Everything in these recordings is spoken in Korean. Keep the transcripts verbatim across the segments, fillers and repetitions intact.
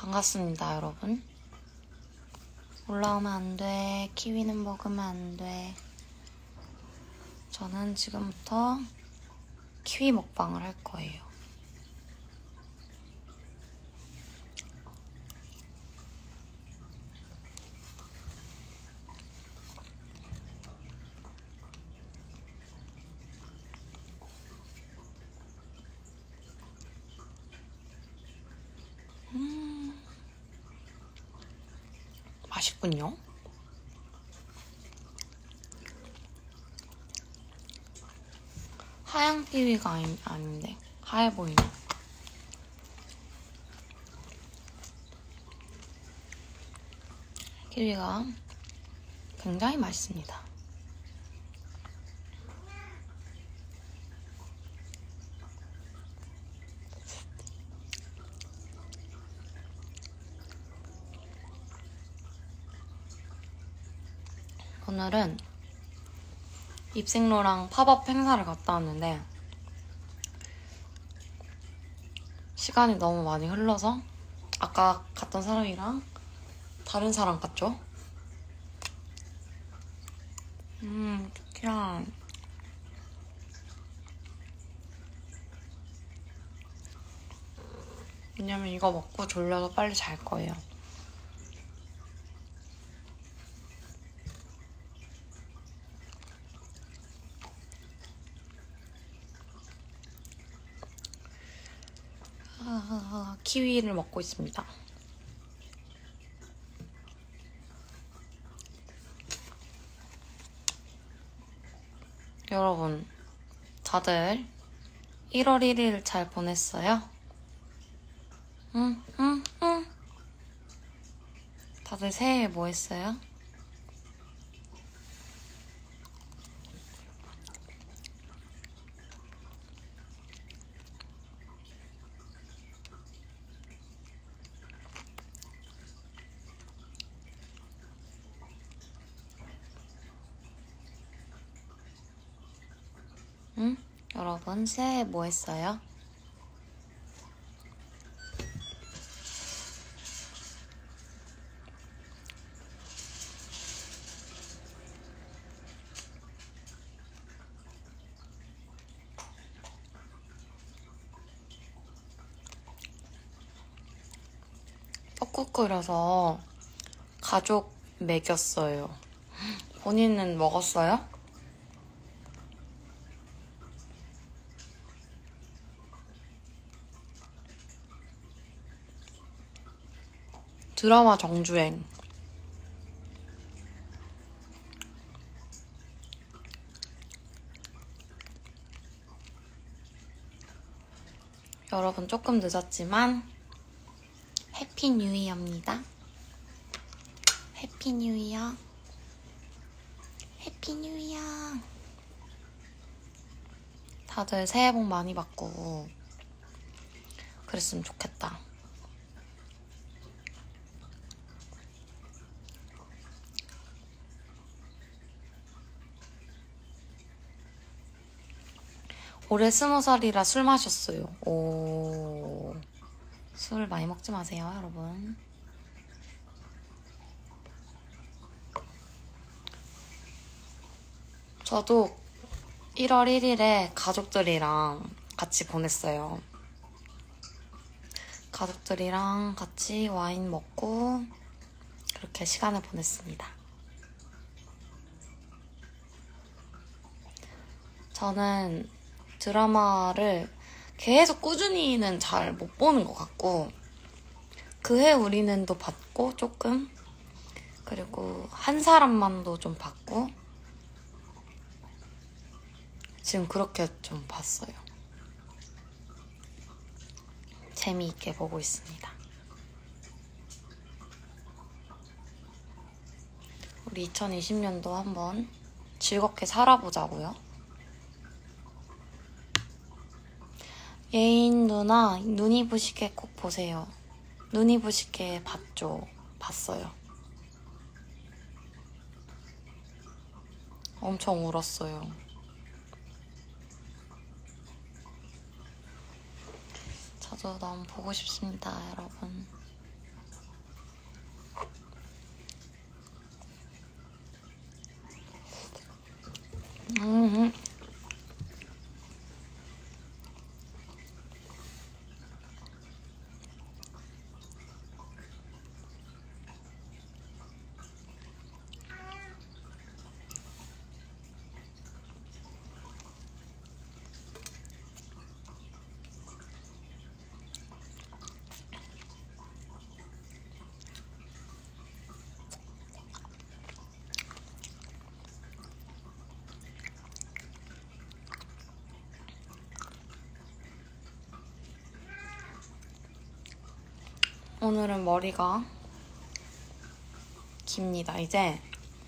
반갑습니다, 여러분. 올라오면 안 돼. 키위는 먹으면 안 돼. 저는 지금부터 키위 먹방을 할 거예요. 음, 맛있군요. 하얀 키위가 아니, 아닌데 하얘 보이네. 키위가 굉장히 맛있습니다. 오늘은 입생로랑 팝업 행사를 갔다 왔는데 시간이 너무 많이 흘러서 아까 갔던 사람이랑 다른 사람 같죠? 음, 그냥 왜냐면 이거 먹고 졸려서 빨리 잘 거예요. 아, 키위를 먹고 있습니다. 여러분, 다들 일월 일일 잘 보냈어요? 응, 응, 응. 다들 새해에 뭐 했어요? 응? 여러분, 새해에 뭐 했어요? 떡국 끓여서 가족 먹였어요. 본인은 먹었어요? 드라마 정주행. 여러분 조금 늦었지만 해피 뉴 이어입니다. 해피 뉴 이어. 해피 뉴 이어. 다들 새해 복 많이 받고 그랬으면 좋겠다. 올해 스무 살이라 술 마셨어요. 오, 술 많이 먹지 마세요, 여러분. 저도 일월 일일에 가족들이랑 같이 보냈어요. 가족들이랑 같이 와인 먹고 그렇게 시간을 보냈습니다. 저는 드라마를 계속 꾸준히는 잘 못 보는 것 같고 그해 우리는도 봤고 조금 그리고 한 사람만도 좀 봤고 지금 그렇게 좀 봤어요. 재미있게 보고 있습니다. 우리 이천이십 년도 한번 즐겁게 살아보자고요. 예인 누나, 눈이 부시게 꼭 보세요. 눈이 부시게 봤죠? 봤어요. 엄청 울었어요. 저도 너무 보고 싶습니다, 여러분. 오늘은 머리가 깁니다. 이제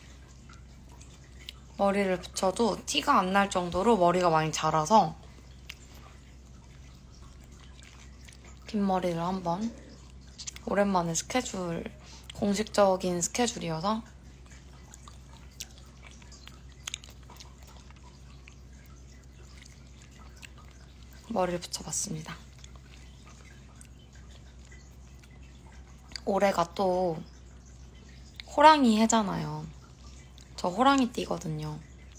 머리를 붙여도 티가 안 날 정도로 머리가 많이 자라서 긴 머리를 한번 오랜만에 스케줄, 공식적인 스케줄이어서 머리를 붙여봤습니다. 올해가 또 호랑이 해잖아요. 저 호랑이 띠거든요.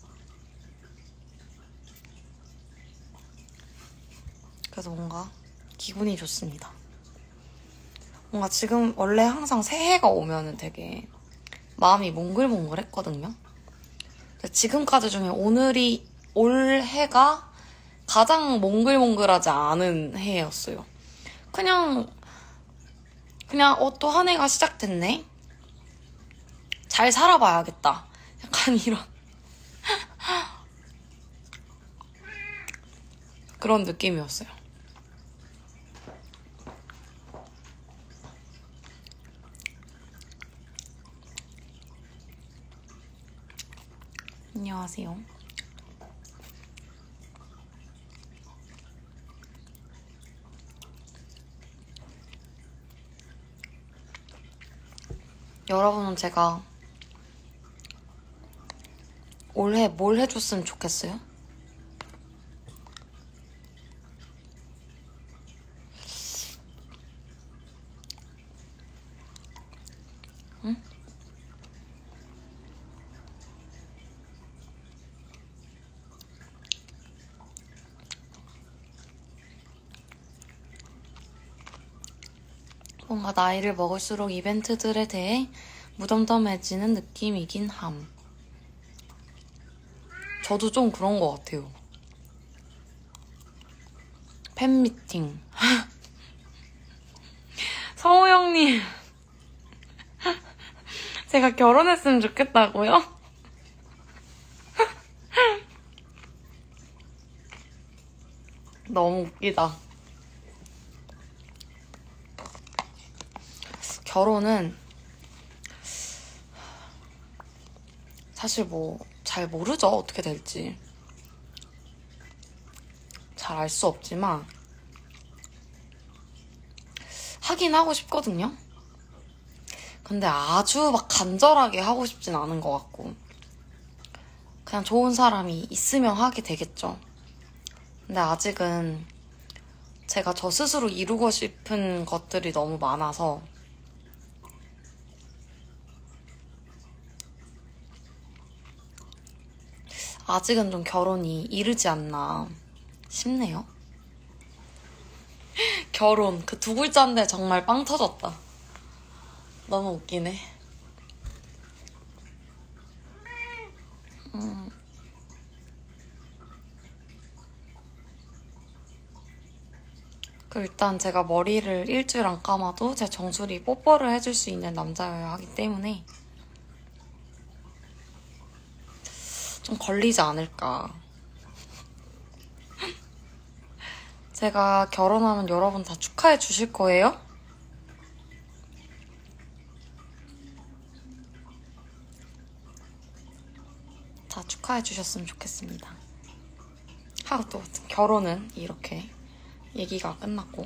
그래서 뭔가 기분이 좋습니다. 뭔가 지금 원래 항상 새해가 오면은 되게 마음이 몽글몽글했거든요. 지금까지 중에 오늘이 올해가 가장 몽글몽글하지 않은 해였어요. 그냥 그냥 어, 또 한 해가 시작됐네? 잘 살아봐야겠다. 약간 이런 그런 느낌이었어요. 안녕하세요. 여러분은 제가 올해 뭘 해줬으면 좋겠어요? 응? 뭔가 나이를 먹을수록 이벤트들에 대해 무덤덤해지는 느낌이긴 함. 저도 좀 그런 것 같아요. 팬미팅. 성우 형님. 제가 결혼했으면 좋겠다고요? 너무 웃기다. 결혼은 사실 뭐 잘 모르죠. 어떻게 될지. 잘 알 수 없지만 하긴 하고 싶거든요. 근데 아주 막 간절하게 하고 싶진 않은 것 같고 그냥 좋은 사람이 있으면 하게 되겠죠. 근데 아직은 제가 저 스스로 이루고 싶은 것들이 너무 많아서 아직은 좀 결혼이 이르지 않나 싶네요. 결혼, 그 두 글자인데 정말 빵 터졌다. 너무 웃기네. 음. 그 일단 제가 머리를 일주일 안 감아도 제 정수리 뽀뽀를 해줄 수 있는 남자여야 하기 때문에 좀 걸리지 않을까. 제가 결혼하면 여러분 다 축하해 주실 거예요? 다 축하해 주셨으면 좋겠습니다. 하고 또 결혼은 이렇게 얘기가 끝났고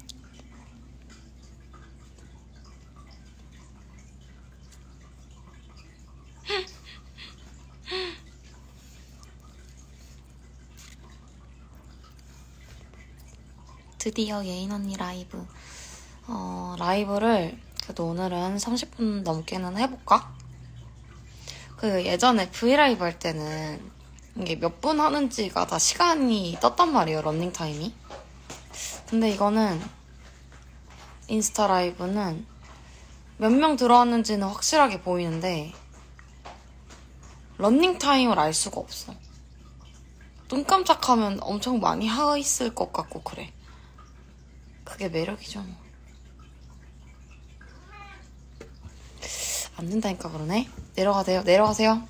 드디어 예인 언니 라이브 어, 라이브를 그래도 오늘은 삼십 분 넘게는 해볼까? 그 예전에 브이라이브 할 때는 이게 몇 분 하는지가 다 시간이 떴단 말이에요, 런닝타임이. 근데 이거는 인스타 라이브는 몇 명 들어왔는지는 확실하게 보이는데 런닝타임을 알 수가 없어. 눈 깜짝하면 엄청 많이 하있을 것 같고 그래. 그게 매력이죠. 안 된다니까 그러네. 내려가세요. 내려가세요.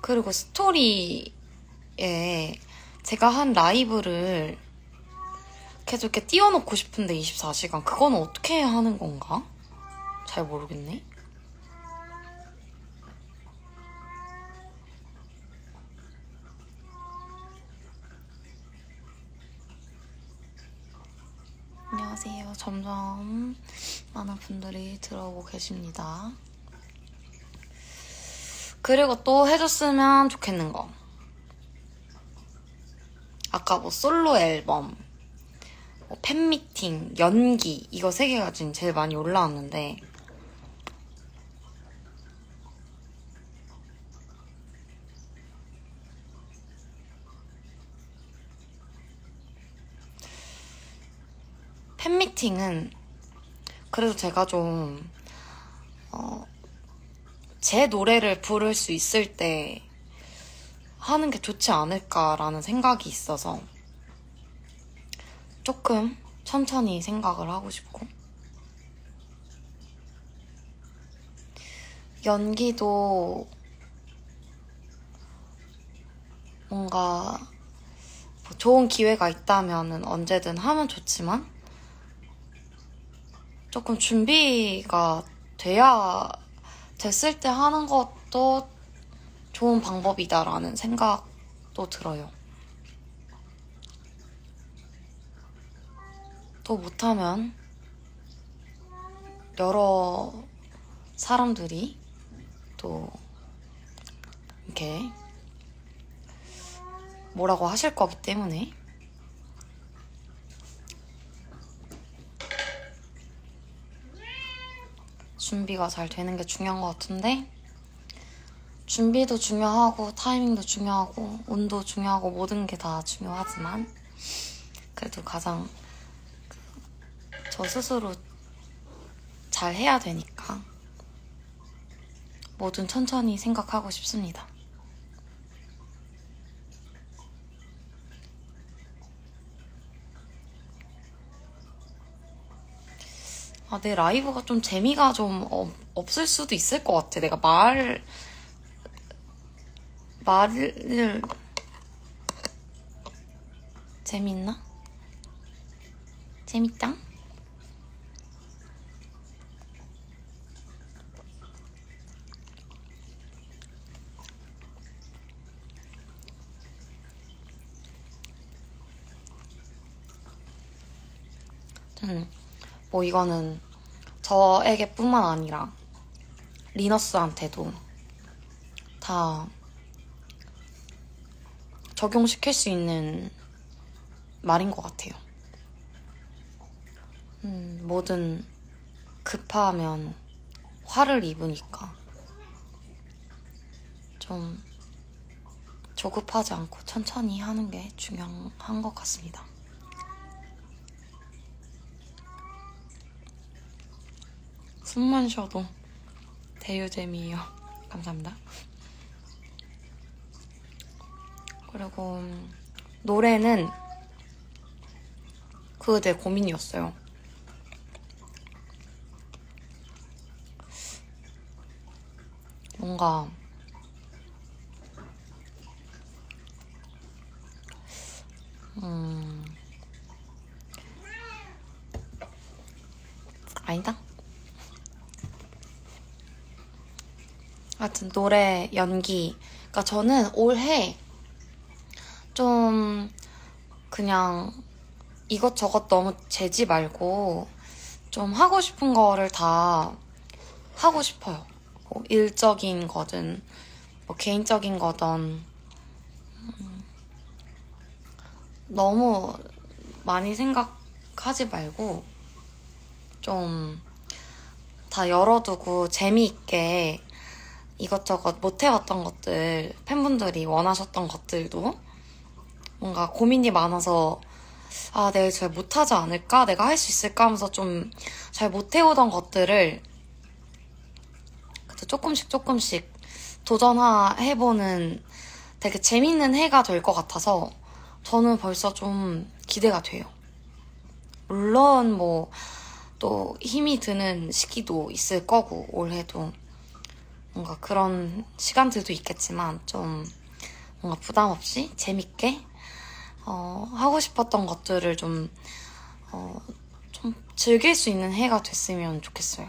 그리고 스토리에 제가 한 라이브를 계속 이렇게 띄워놓고 싶은데 이십사 시간 그건 어떻게 하는 건가? 잘 모르겠네. 안녕하세요. 점점 많은 분들이 들어오고 계십니다. 그리고 또 해줬으면 좋겠는 거. 아까 뭐 솔로 앨범, 뭐 팬미팅, 연기 이거 세 개가 지금 제일 많이 올라왔는데 팬미팅은 그래도 제가 좀 어, 제 노래를 부를 수 있을 때 하는 게 좋지 않을까라는 생각이 있어서 조금 천천히 생각을 하고 싶고 연기도 뭔가 뭐 좋은 기회가 있다면 언제든 하면 좋지만 조금 준비가 돼야 됐을 때 하는 것도 좋은 방법이다라는 생각도 들어요. 또 못하면 여러 사람들이 또 이렇게 뭐라고 하실 거기 때문에 준비가 잘 되는 게 중요한 것 같은데 준비도 중요하고 타이밍도 중요하고 운도 중요하고 모든 게 다 중요하지만 그래도 가장 저 스스로 잘 해야 되니까 뭐든 천천히 생각하고 싶습니다. 아, 내 라이브가 좀 재미가 좀 어, 없을 수도 있을 것 같아. 내가 말, 말을, 재밌나? 재밌다? 음. 뭐 이거는 저에게뿐만 아니라 리너스한테도 다 적용시킬 수 있는 말인 것 같아요. 음, 뭐든 급하면 화를 입으니까 좀 조급하지 않고 천천히 하는 게 중요한 것 같습니다. 숨만 쉬어도 대유잼이에요. 감사합니다. 그리고 노래는 그거 되게 고민이었어요. 뭔가 음 아니다. 하여튼 노래, 연기. 그러니까 저는 올해 좀 그냥 이것저것 너무 재지 말고 좀 하고 싶은 거를 다 하고 싶어요. 뭐 일적인 거든 뭐 개인적인 거든 음, 너무 많이 생각하지 말고 좀 다 열어두고 재미있게 이것저것 못해왔던 것들, 팬분들이 원하셨던 것들도 뭔가 고민이 많아서 아, 내가 잘 못하지 않을까? 내가 할 수 있을까? 하면서 좀 잘 못해오던 것들을 조금씩 조금씩 도전해보는 되게 재밌는 해가 될 것 같아서 저는 벌써 좀 기대가 돼요. 물론 뭐 또 힘이 드는 시기도 있을 거고 올해도 뭔가 그런 시간들도 있겠지만 좀 뭔가 부담 없이 재밌게 어, 하고 싶었던 것들을 좀, 어, 좀 즐길 수 있는 해가 됐으면 좋겠어요.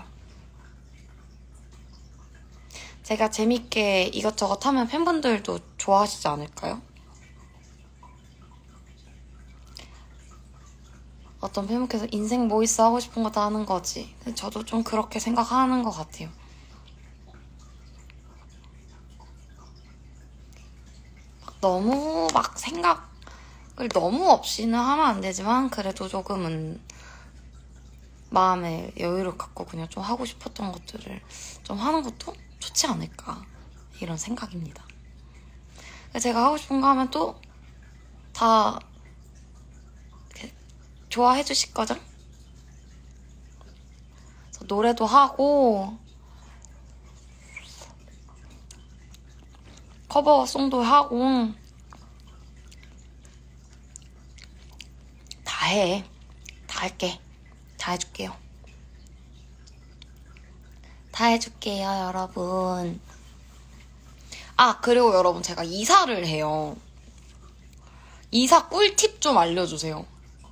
제가 재밌게 이것저것 하면 팬분들도 좋아하시지 않을까요? 어떤 팬분께서 인생 뭐 있어 하고 싶은 거 다 하는 거지. 저도 좀 그렇게 생각하는 것 같아요. 막 너무 막 생각을 너무 없이는 하면 안 되지만 그래도 조금은 마음에 여유를 갖고 그냥 좀 하고 싶었던 것들을 좀 하는 것도 좋지 않을까 이런 생각입니다. 제가 하고 싶은 거 하면 또 다 좋아해 주실 거죠? 노래도 하고 커버송도 하고 다 해. 다 할게. 다 해줄게요. 다 해줄게요, 여러분. 아, 그리고 여러분 제가 이사를 해요. 이사 꿀팁 좀 알려주세요.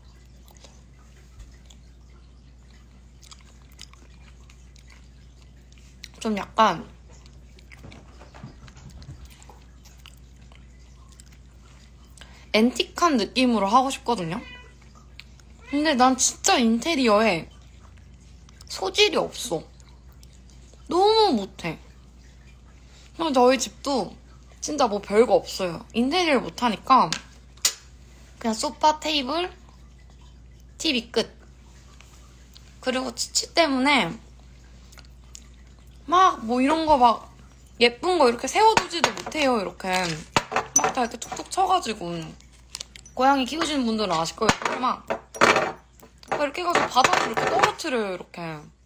좀 약간 앤틱한 느낌으로 하고 싶거든요. 근데 난 진짜 인테리어에 소질이 없어. 너무 못해. 저희 집도 진짜 뭐 별거 없어요. 인테리어를 못하니까 그냥 소파, 테이블, 티비 끝. 그리고 치치 때문에 막 뭐 이런 거 막 예쁜 거 이렇게 세워두지도 못해요. 이렇게 막 다 이렇게 툭툭 쳐가지고. 고양이 키우시는 분들은 아실 거예요. 막 이렇게 해가지고 바닥으로 이렇게 떨어뜨려요. 이렇게.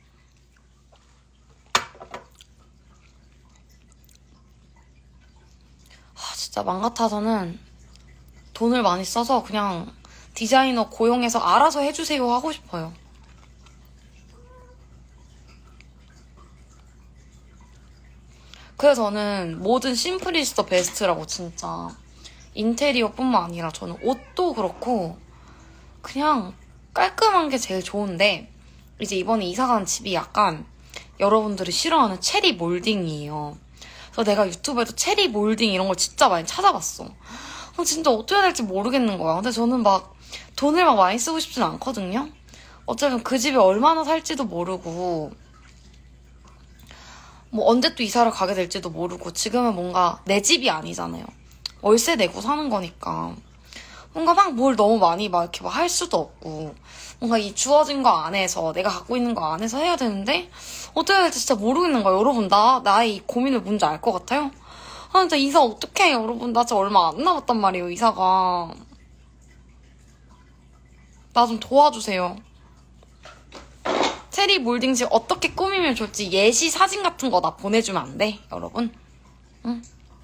아, 진짜 맘 같아서는 돈을 많이 써서 그냥 디자이너 고용해서 알아서 해주세요 하고 싶어요. 그래서 저는 뭐든 심플 이즈 더 베스트라고 진짜 인테리어뿐만 아니라 저는 옷도 그렇고 그냥 깔끔한 게 제일 좋은데 이제 이번에 이사간 집이 약간 여러분들이 싫어하는 체리 몰딩이에요. 그래서 내가 유튜브에도 체리 몰딩 이런 걸 진짜 많이 찾아봤어. 진짜 어떻게 해야 될지 모르겠는 거야. 근데 저는 막 돈을 막 많이 쓰고 싶진 않거든요. 어쩌면 그 집에 얼마나 살지도 모르고 뭐 언제 또 이사를 가게 될지도 모르고 지금은 뭔가 내 집이 아니잖아요. 월세 내고 사는 거니까 뭔가 막 뭘 너무 많이 막 이렇게 막 할 수도 없고 뭔가 이 주어진 거 안에서 내가 갖고 있는 거 안에서 해야 되는데 어떻게 해야 될지 진짜 모르겠는 거야. 여러분 나 나의 이 고민을 뭔지 알 것 같아요? 아 진짜 이사 어떡해 여러분. 나 진짜 얼마 안 남았단 말이에요 이사가. 나 좀 도와주세요. 체리 몰딩집 어떻게 꾸미면 좋을지 예시 사진 같은 거 나 보내주면 안 돼? 여러분? 응?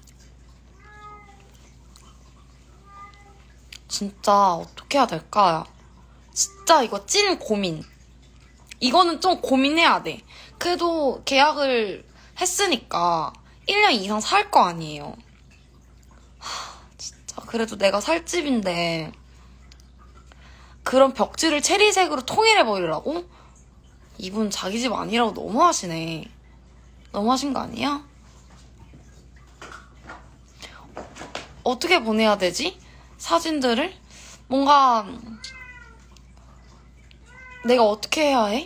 진짜 어떻게 해야 될까? 진짜 이거 찐 고민. 이거는 좀 고민해야 돼. 그래도 계약을 했으니까 일 년 이상 살 거 아니에요. 하, 진짜 그래도 내가 살 집인데 그런 벽지를 체리색으로 통일해버리라고? 이분 자기 집 아니라고 너무하시네. 너무하신 거 아니야? 어떻게 보내야 되지? 사진들을? 뭔가 내가 어떻게 해야 해?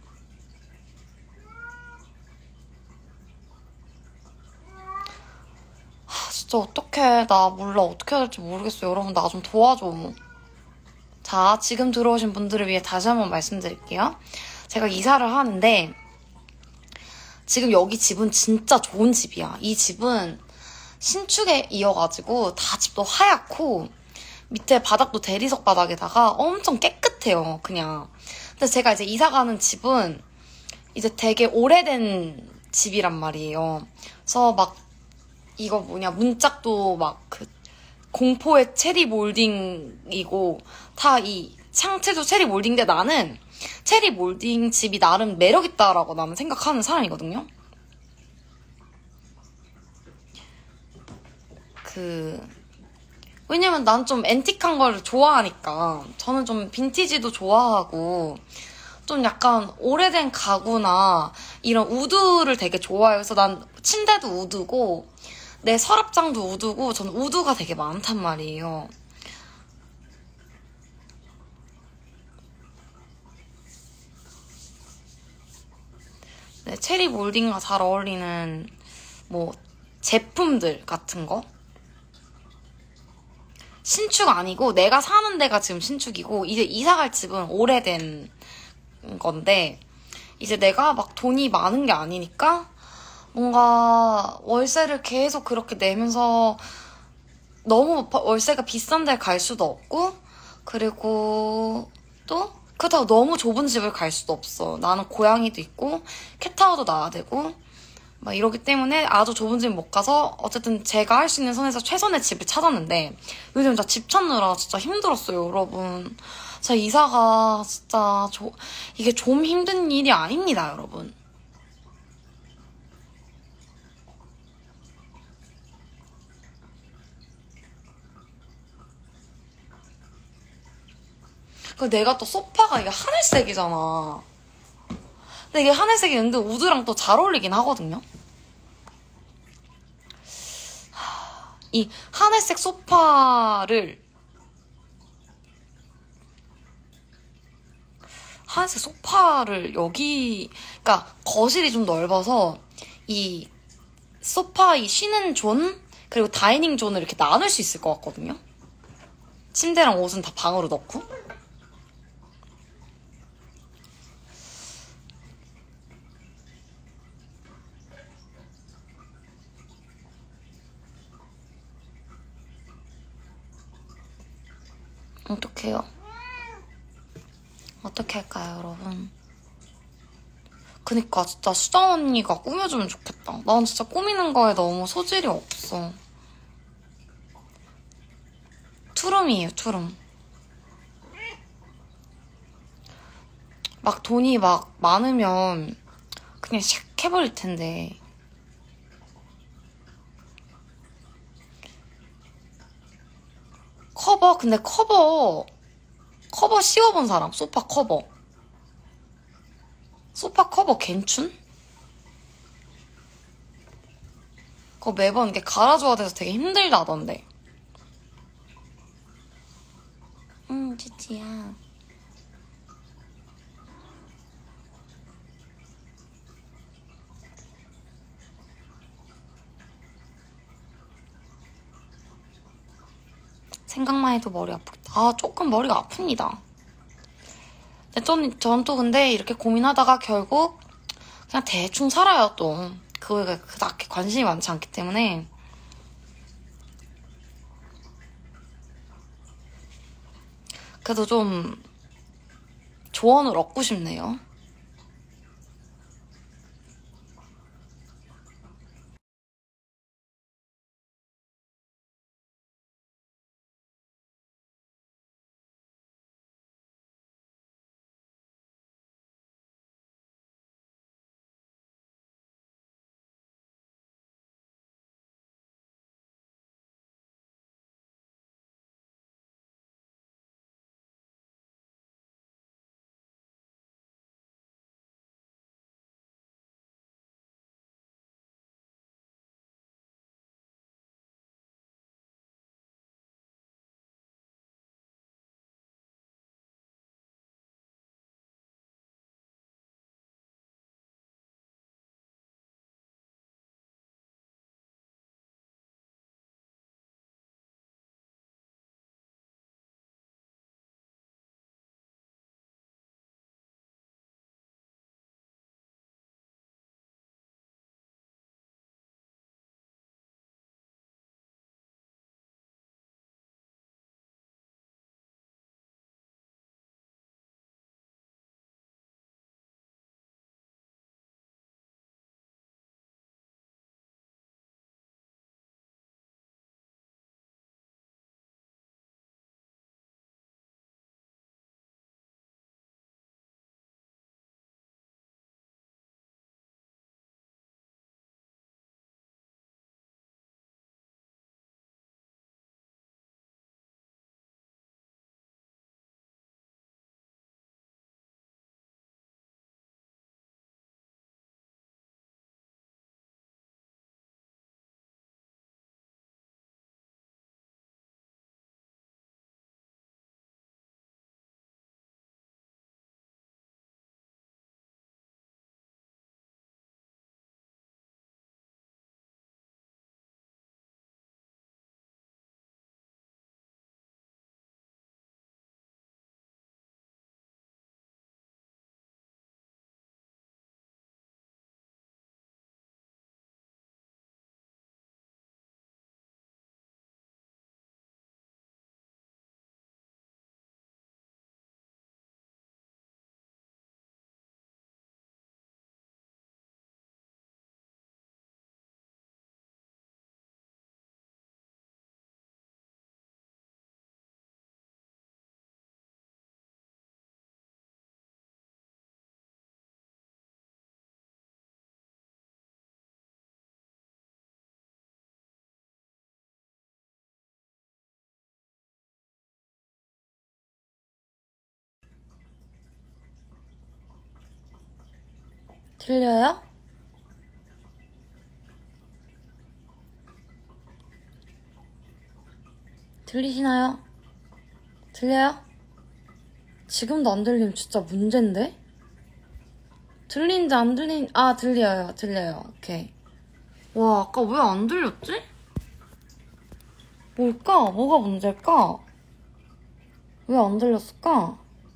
하, 진짜 어떡해. 나 몰라. 어떻게 해야 될지 모르겠어. 여러분 나 좀 도와줘. 자, 지금 들어오신 분들을 위해 다시 한번 말씀드릴게요. 제가 이사를 하는데 지금 여기 집은 진짜 좋은 집이야. 이 집은 신축에 이어가지고 다 집도 하얗고 밑에 바닥도 대리석 바닥에다가 엄청 깨끗해요. 그냥. 근데 제가 이제 이사가는 집은 이제 되게 오래된 집이란 말이에요. 그래서 막 이거 뭐냐 문짝도 막 그 공포의 체리 몰딩이고 다 이 창틀도 체리 몰딩인데 나는 체리 몰딩 집이 나름 매력있다라고 나는 생각하는 사람이거든요. 그 왜냐면 난 좀 앤틱한 걸 좋아하니까. 저는 좀 빈티지도 좋아하고 좀 약간 오래된 가구나 이런 우드를 되게 좋아해요. 그래서 난 침대도 우드고 내 서랍장도 우드고 저는 우드가 되게 많단 말이에요. 네, 체리 몰딩과 잘 어울리는 뭐 제품들 같은 거. 신축 아니고 내가 사는 데가 지금 신축이고 이제 이사 갈 집은 오래된 건데 이제 내가 막 돈이 많은 게 아니니까 뭔가 월세를 계속 그렇게 내면서 너무 월세가 비싼 데 갈 수도 없고 그리고 또 그렇다고 너무 좁은 집을 갈 수도 없어. 나는 고양이도 있고 캣타워도 낳아야 되고 막 이러기 때문에 아주 좁은 집 못 가서 어쨌든 제가 할 수 있는 선에서 최선의 집을 찾았는데 요즘 나 집 찾느라 진짜 힘들었어요, 여러분. 진짜 이사가 진짜 조, 이게 좀 힘든 일이 아닙니다, 여러분. 그 내가 또 소파가 이게 하늘색이잖아. 근데 이게 하늘색이 은근 우드랑 또 잘 어울리긴 하거든요. 이 하늘색 소파를 하늘색 소파를 여기 그러니까 거실이 좀 넓어서 이 소파 이 쉬는 존 그리고 다이닝 존을 이렇게 나눌 수 있을 것 같거든요. 침대랑 옷은 다 방으로 넣고. 어떡해요? 어떻게 할까요, 여러분? 그니까 진짜 수정 언니가 꾸며주면 좋겠다. 난 진짜 꾸미는 거에 너무 소질이 없어. 투룸이에요, 투룸. 막 돈이 막 많으면 그냥 샥 해버릴 텐데. 커버? 근데 커버 커버 씌워본 사람? 소파 커버 소파 커버 괜춘? 그거 매번 이렇게 갈아줘야 돼서 되게 힘들다던데. 응, 찌찌야. 생각만 해도 머리 아프겠다. 아, 조금 머리가 아픕니다. 근데 전, 전 또 근데 이렇게 고민하다가 결국 그냥 대충 살아요, 또. 그거에 그닥 관심이 많지 않기 때문에. 그래도 좀 조언을 얻고 싶네요. 들려요? 들리시나요? 들려요? 지금도 안 들리면 진짜 문제인데? 들리는지 안 들린, 아, 들려요. 들려요. 오케이. 와, 아까 왜 안 들렸지? 뭘까? 뭐가 문제일까? 왜 안 들렸을까?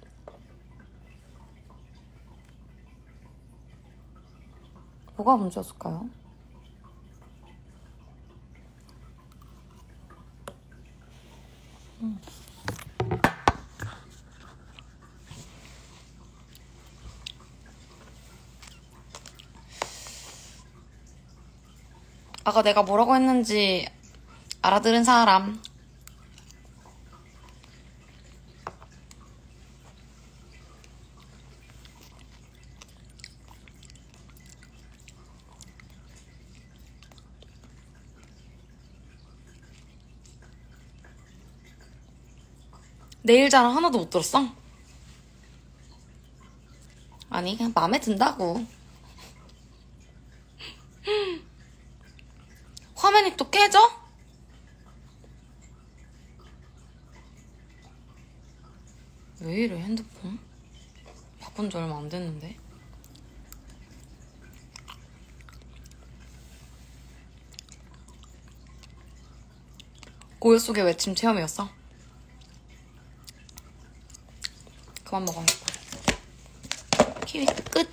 뭐가 문제였을까요? 음. 아까 내가 뭐라고 했는지 알아들은 사람. 내일 자랑 하나도 못 들었어? 아니, 그냥 마음에 든다고. 화면이 또 깨져? 왜 이래, 핸드폰? 바꾼 지 얼마 안 됐는데. 고요 속의 외침 체험이었어? 그만 먹어야겠다. 키위 끝!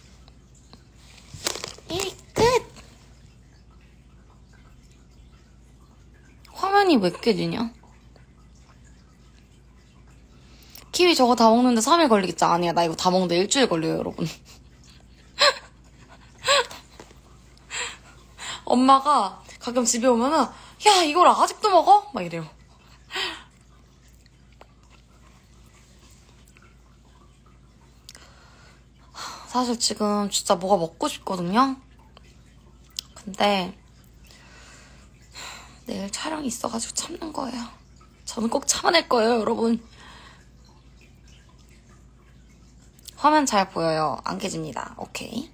키위 끝! 화면이 왜 깨지냐? 키위 저거 다 먹는데 삼 일 걸리겠지? 아니야, 나 이거 다 먹는데 일주일 걸려요, 여러분. 엄마가 가끔 집에 오면은 야, 이걸 아직도 먹어? 막 이래요. 사실 지금 진짜 뭐가 먹고 싶거든요? 근데 내일 촬영이 있어가지고 참는 거예요. 저는 꼭 참아낼 거예요, 여러분. 화면 잘 보여요. 안 깨집니다. 오케이.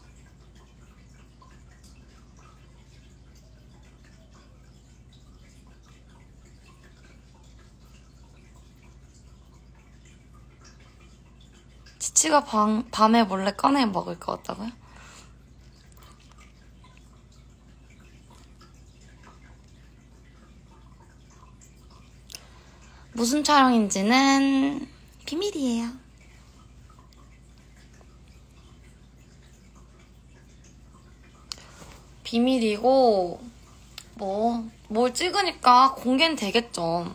치치가 밤, 밤에 몰래 꺼내 먹을 것 같다고요? 무슨 촬영인지는 비밀이에요. 비밀이고 뭐 뭘 찍으니까 공개는 되겠죠.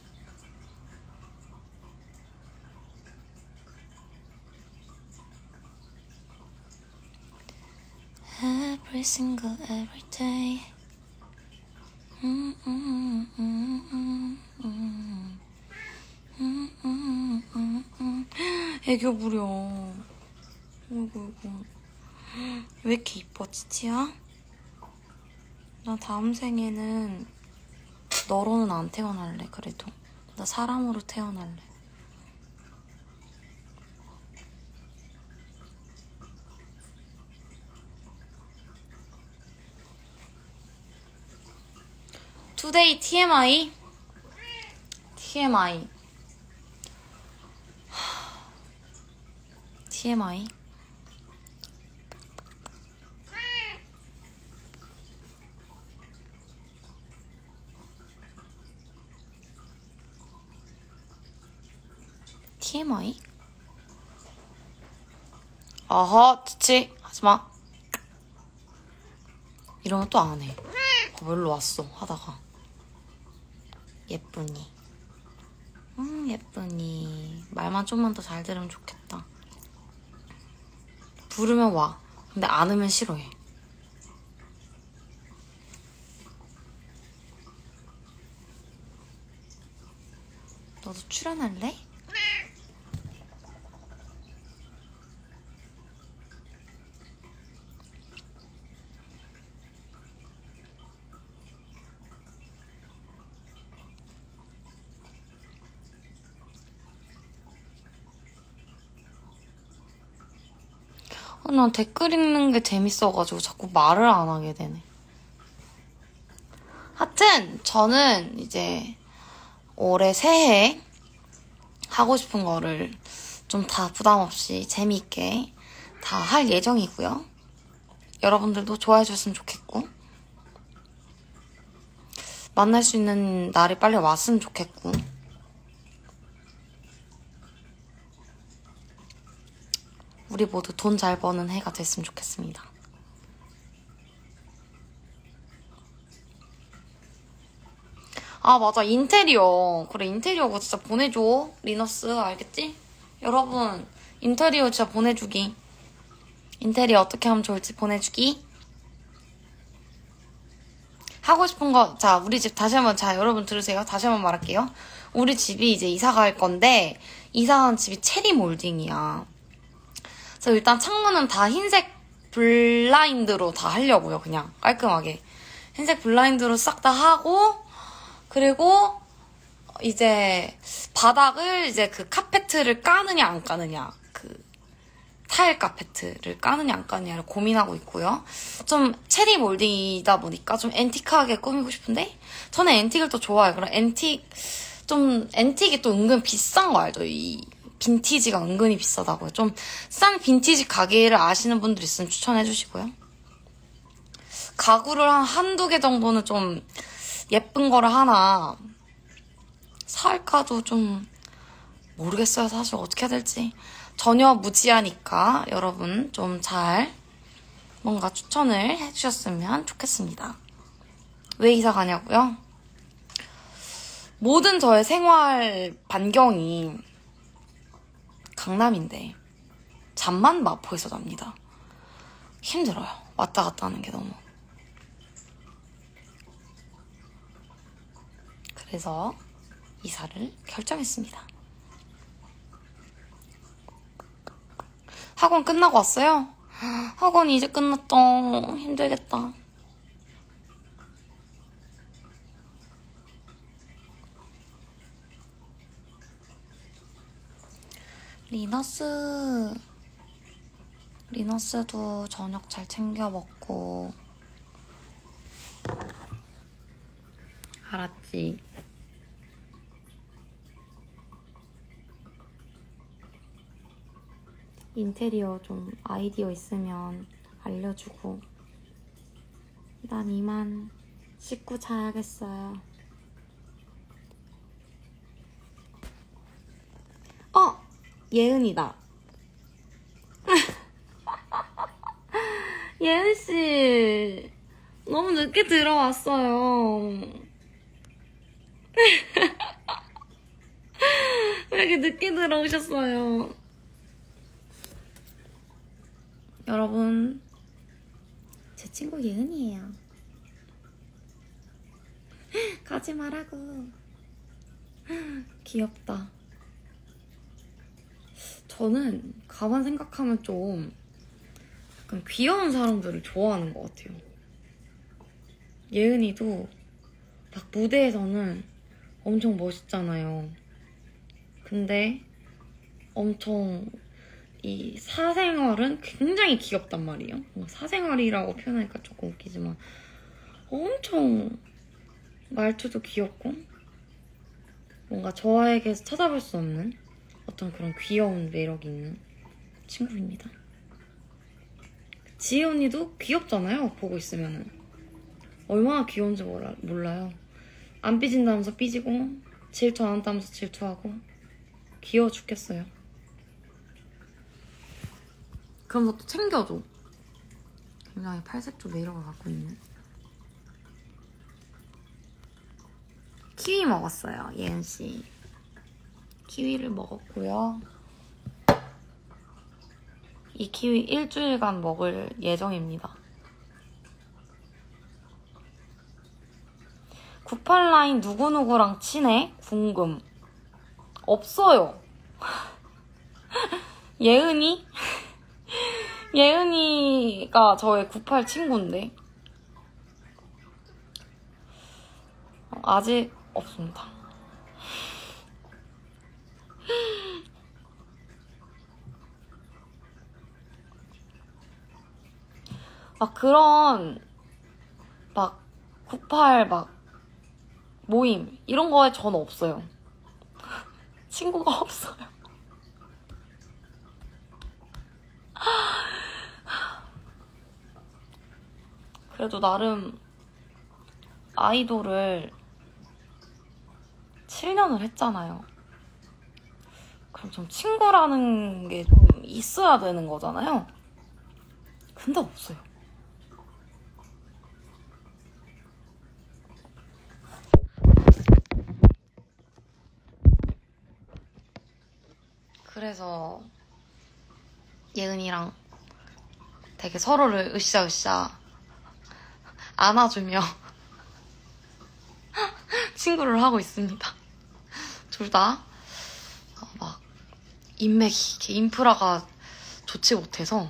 Every single every day. 음, 음, 음, 음, 음. 음, 음, 음, 음. 애교 부려. 어이구, 어이구. 왜 이렇게 이뻐, 치치야? 나 다음 생에는 너로는 안 태어날래, 그래도. 나 사람으로 태어날래. 투데이 티엠아이? 티엠아이. 티엠아이? 티엠아이? 어허, 치치. 하지마. 이러면 또 안 해. 어, 일로 왔어, 하다가. 예쁘니. 음, 예쁘니. 말만 좀만 더 잘 들으면 좋겠다. 부르면 와. 근데 안 오면 싫어해. 너도 출연할래? 난 댓글 읽는 게 재밌어가지고 자꾸 말을 안 하게 되네. 하여튼 저는 이제 올해 새해 하고 싶은 거를 좀 다 부담 없이 재미있게 다 할 예정이고요. 여러분들도 좋아해 주셨으면 좋겠고, 만날 수 있는 날이 빨리 왔으면 좋겠고, 우리 모두 돈 잘 버는 해가 됐으면 좋겠습니다. 아 맞아, 인테리어. 그래, 인테리어 그거 진짜 보내줘, 리너스. 알겠지? 여러분, 인테리어 진짜 보내주기. 인테리어 어떻게 하면 좋을지 보내주기. 하고 싶은 거, 자, 우리 집 다시 한번, 자, 여러분 들으세요. 다시 한번 말할게요. 우리 집이 이제 이사 갈 건데, 이사한 집이 체리 몰딩이야. 그래서 일단 창문은 다 흰색 블라인드로 다 하려고요. 그냥 깔끔하게 흰색 블라인드로 싹 다 하고, 그리고 이제 바닥을 이제 그 카페트를 까느냐 안 까느냐, 그 타일 카페트를 까느냐 안 까느냐를 고민하고 있고요. 좀 체리 몰딩이다 보니까 좀 앤틱하게 꾸미고 싶은데, 저는 앤틱을 또 좋아해요. 그럼 앤틱, 좀 앤틱이 또 은근 비싼 거 알죠? 이 빈티지가 은근히 비싸다고요. 좀 싼 빈티지 가게를 아시는 분들 있으면 추천해 주시고요. 가구를 한 한두 개 정도는 좀 예쁜 거를 하나 살까도 좀 모르겠어요. 사실 어떻게 해야 될지 전혀 무지하니까 여러분 좀 잘 뭔가 추천을 해주셨으면 좋겠습니다. 왜 이사 가냐고요? 모든 저의 생활 반경이 강남인데 잠만 마포에서 잡니다. 힘들어요. 왔다 갔다 하는 게 너무. 그래서 이사를 결정했습니다. 학원 끝나고 왔어요? 학원이 이제 끝났다. 힘들겠다. 리너스 리너스도 저녁 잘 챙겨 먹고. 알았지? 인테리어 좀 아이디어 있으면 알려주고. 난 이만 씻고 자야겠어요. 어! 예은이다. 예은씨, 너무 늦게 들어왔어요. 왜 이렇게 늦게 들어오셨어요? 여러분, 제 친구 예은이에요. 가지 말라고. 귀엽다. 저는 가만 생각하면 좀 약간 귀여운 사람들을 좋아하는 것 같아요. 예은이도 막 무대에서는 엄청 멋있잖아요. 근데 엄청 이 사생활은 굉장히 귀엽단 말이에요. 사생활이라고 표현하니까 조금 웃기지만 엄청 말투도 귀엽고 뭔가 저에게서 찾아볼 수 없는 어떤 그런 귀여운 매력이 있는 친구입니다. 지혜 언니도 귀엽잖아요. 보고 있으면은 얼마나 귀여운지 몰라, 몰라요. 안 삐진다면서 삐지고 질투 안 한다면서 질투하고 귀여워 죽겠어요. 그럼 너 또 챙겨줘. 굉장히 팔색조 매력을 갖고 있는. 키위 먹었어요, 예은씨. 키위를 먹었고요. 이 키위 일주일간 먹을 예정입니다. 구십팔 라인 누구누구랑 친해? 궁금. 없어요. 예은이? 예은이가 저의 구십팔 친구인데 아직 없습니다. 막 그런 막 구십팔 막 모임 이런 거에 저는 없어요. 친구가 없어요. 그래도 나름 아이돌을 칠 년을 했잖아요. 그럼 좀 친구라는 게 좀 있어야 되는 거잖아요. 근데 없어요. 그래서 예은이랑 되게 서로를 으쌰으쌰 안아주며 친구를 하고 있습니다. 둘 다 막 인맥이, 인프라가 좋지 못해서.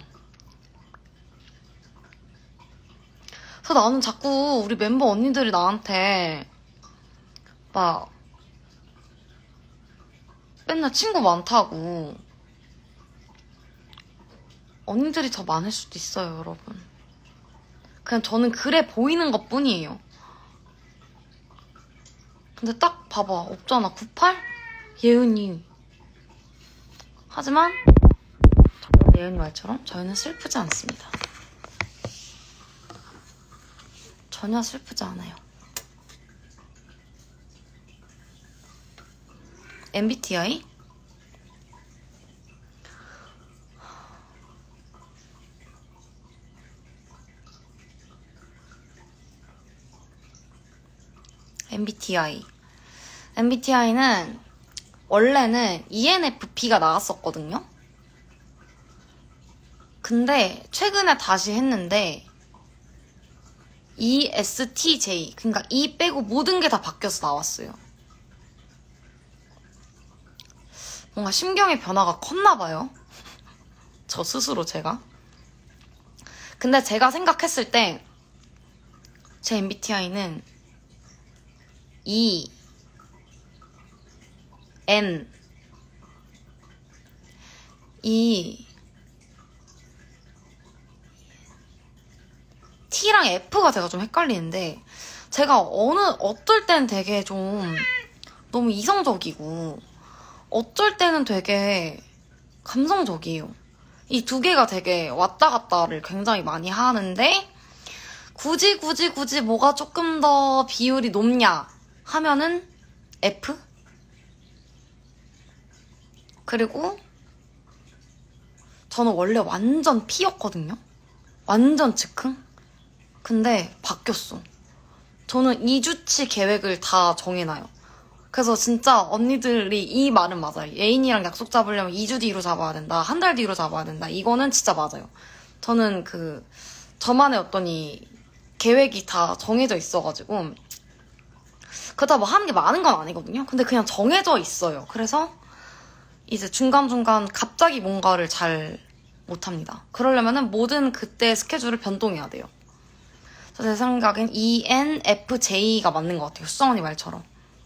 그래서 나는 자꾸 우리 멤버 언니들이 나한테 막 맨날 친구 많다고. 언니들이 더 많을 수도 있어요, 여러분. 그냥 저는 그래 보이는 것 뿐이에요. 근데 딱 봐봐, 없잖아. 구십팔? 예은이. 하지만 정말 예은이 말처럼 저희는 슬프지 않습니다. 전혀 슬프지 않아요. 엠비티아이? 엠비티아이. 엠비티아이는 원래는 이엔에프피가 나왔었거든요. 근데 최근에 다시 했는데 이에스티제이, 그러니까 E 빼고 모든 게 다 바뀌어서 나왔어요. 뭔가 심경의 변화가 컸나 봐요. 저 스스로 제가. 근데 제가 생각했을 때 제 엠비티아이는 E, N, E, T랑 F가 제가 좀 헷갈리는데, 제가 어느, 어떨 땐 되게 좀 너무 이성적이고, 어쩔 때는 되게 감성적이에요. 이 두 개가 되게 왔다 갔다를 굉장히 많이 하는데, 굳이 굳이 굳이 뭐가 조금 더 비율이 높냐 하면은 F? 그리고 저는 원래 완전 P였거든요. 완전 즉흥? 근데 바뀌었어. 저는 이 주치 계획을 다 정해놔요. 그래서 진짜 언니들이 이 말은 맞아요. 애인이랑 약속 잡으려면 이 주 뒤로 잡아야 된다. 한 달 뒤로 잡아야 된다. 이거는 진짜 맞아요. 저는 그 저만의 어떤 이 계획이 다 정해져 있어가지고, 그렇다고 뭐 하는 게 많은 건 아니거든요. 근데 그냥 정해져 있어요. 그래서 이제 중간중간 갑자기 뭔가를 잘 못합니다. 그러려면은 모든 그때 스케줄을 변동해야 돼요. 제 생각엔 이엔에프제이가 맞는 것 같아요. 수정 언니 말처럼.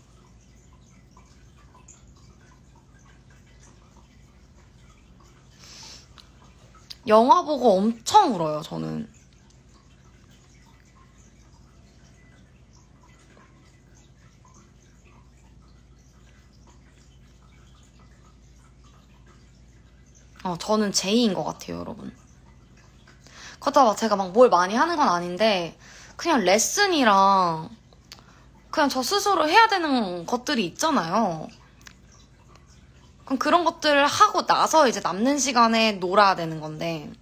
영화 보고 엄청 울어요, 저는. 어, 저는 제이인 것 같아요, 여러분. 그렇다고 제가 막 뭘 많이 하는 건 아닌데, 그냥 레슨이랑 그냥 저 스스로 해야 되는 것들이 있잖아요. 그럼 그런 것들을 하고 나서 이제 남는 시간에 놀아야 되는 건데,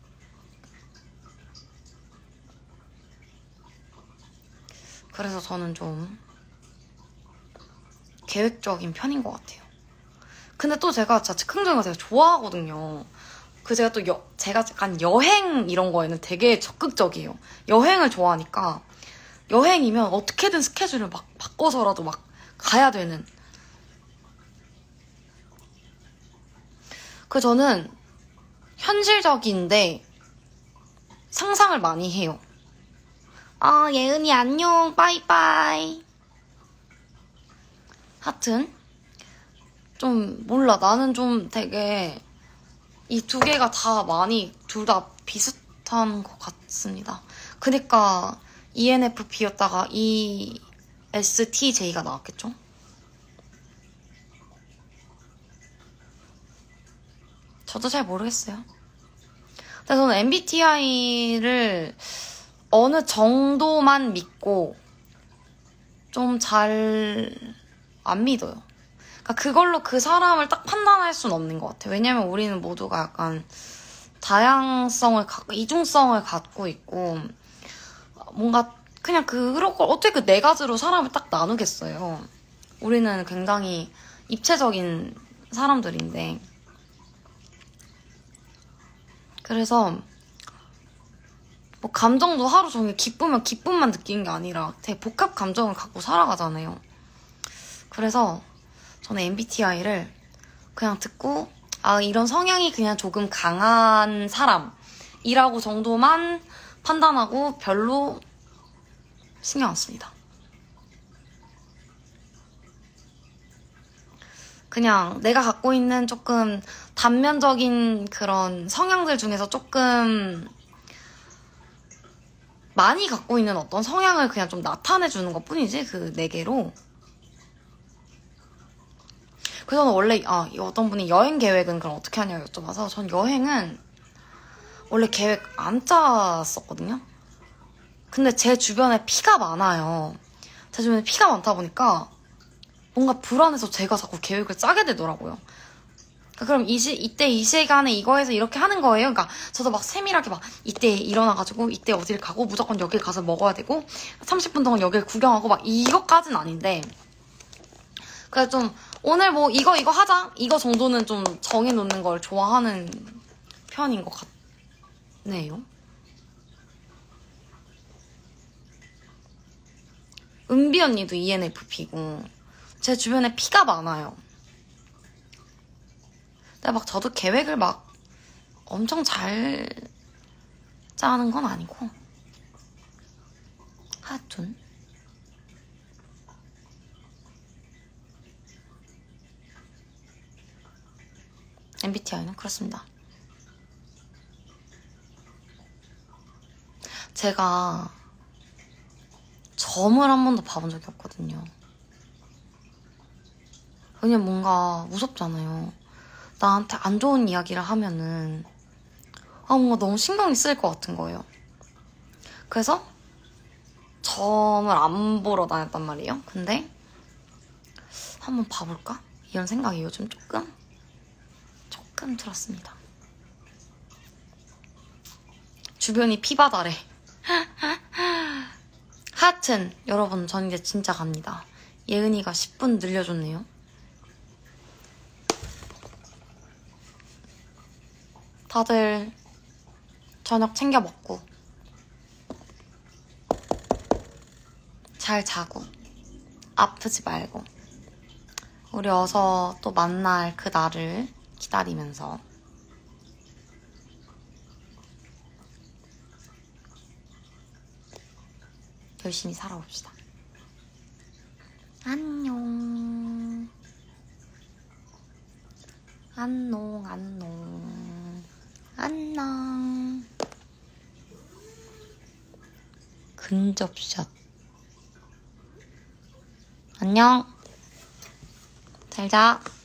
그래서 저는 좀 계획적인 편인 것 같아요. 근데 또 제가 진짜 즉흥적인 거 되게 좋아하거든요. 그 제가 또 여, 제가 약간 여행 이런 거에는 되게 적극적이에요. 여행을 좋아하니까 여행이면 어떻게든 스케줄을 막 바꿔서라도 막 가야 되는. 그 저는 현실적인데 상상을 많이 해요. 아, 예은이 안녕, 빠이빠이. 하여튼 좀 몰라, 나는 좀 되게 이 두 개가 다 많이 둘 다 비슷 못한 것 같습니다. 그니까 이엔에프피였다가 이에스티제이가 나왔겠죠? 저도 잘 모르겠어요. 근데 저는 엠비티아이를 어느 정도만 믿고 좀 잘 안 믿어요. 그러니까 그걸로 그 사람을 딱 판단할 수는 없는 것 같아요. 왜냐면 우리는 모두가 약간 다양성을 갖고 이중성을 갖고 있고 뭔가 그냥 그런 걸 어떻게 그 네 가지로 사람을 딱 나누겠어요. 우리는 굉장히 입체적인 사람들인데 그래서 뭐 감정도 하루 종일 기쁘면 기쁨만 느끼는 게 아니라 되게 복합 감정을 갖고 살아가잖아요. 그래서 저는 엠비티아이를 그냥 듣고 아 이런 성향이 그냥 조금 강한 사람이라고 정도만 판단하고 별로 신경 안 씁니다. 그냥 내가 갖고 있는 조금 단면적인 그런 성향들 중에서 조금 많이 갖고 있는 어떤 성향을 그냥 좀 나타내주는 것 뿐이지 그 네 개로. 그래서 저는 원래 아 어떤 분이 여행 계획은 그럼 어떻게 하냐고 여쭤봐서 전 여행은 원래 계획 안 짰었거든요. 근데 제 주변에 피가 많아요. 제 주변에 피가 많다 보니까 뭔가 불안해서 제가 자꾸 계획을 짜게 되더라고요. 그러니까 그럼 이 시, 이때 이 시간에 이거 해서 이렇게 하는 거예요. 그러니까 저도 막 세밀하게 막 이때 일어나가지고 이때 어딜 가고 무조건 여길 가서 먹어야 되고 삼십 분 동안 여길 구경하고 막 이것까진 아닌데 그래서 좀 오늘 뭐 이거 이거 하자 이거 정도는 좀 정해놓는 걸 좋아하는 편인 것 같네요. 은비 언니도 이엔에프피고 제 주변에 피가 많아요. 근데 막 저도 계획을 막 엄청 잘 짜는 건 아니고 하여튼 엠비티아이는 그렇습니다. 제가 점을 한 번도 봐본 적이 없거든요. 왜냐면 뭔가 무섭잖아요. 나한테 안 좋은 이야기를 하면은 아 뭔가 너무 신경이 쓰일 것 같은 거예요. 그래서 점을 안 보러 다녔단 말이에요. 근데 한번 봐볼까? 이런 생각이 요즘 조금 조금 들었습니다. 주변이 피바다래. 하여튼 여러분 전 이제 진짜 갑니다. 예은이가 십 분 늘려줬네요. 다들 저녁 챙겨 먹고 잘 자고 아프지 말고 우리 어서 또 만날 그 날을 기다리면서 열심히 살아봅시다. 안녕. 안녕, 안녕. 안녕. 근접샷. 안녕. 잘 자.